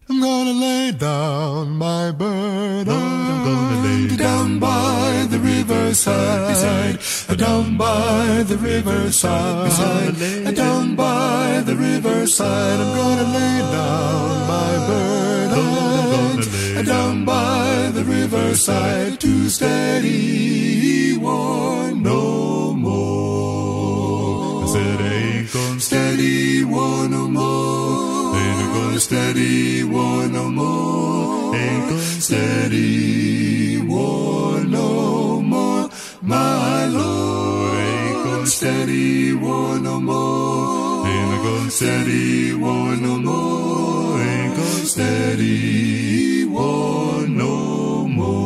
I'm gonna lay down my burden. I'm gonna lay down by the riverside, down by the riverside, down by the riverside. I'm gonna lay down my burden, down by the riverside, to steady one no more. I said, ain't gonna steady one no more. Ain't gonna steady one no more. Ain't gonna steady one no more. My Lord, ain't gonna steady one no more. Ain't gonna steady one no more. Ain't gonna steady one no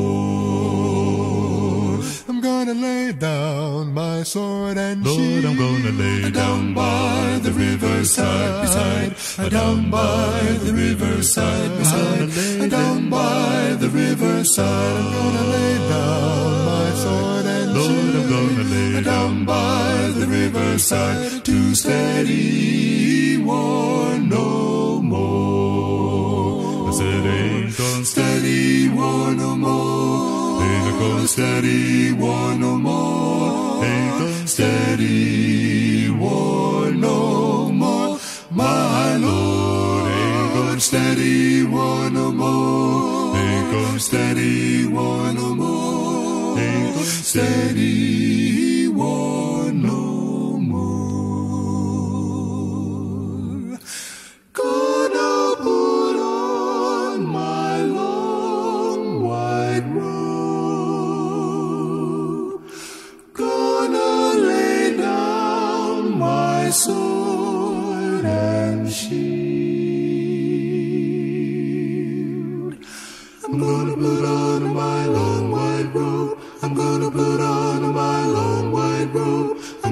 more. I'm gonna lay down my sword and Lord, shield. I'm gonna lay down by the riverside, down by the riverside, down by the riverside. I'm gonna lay down my sword and Lord, shield. I'm gonna lay down by the riverside, to steady one no more. I said, ain't gonna steady one no more. Ain't gonna steady one no more. Ain't gonna steady one no more. My Lord, ain't gonna steady one no more. Ain't gonna steady one no more. Ain't gonna steady one no more. Gonna put on my long white robe. Gonna lay down my sword and shield. I'm gonna put on my long white robe. I'm gonna put on my long white robe.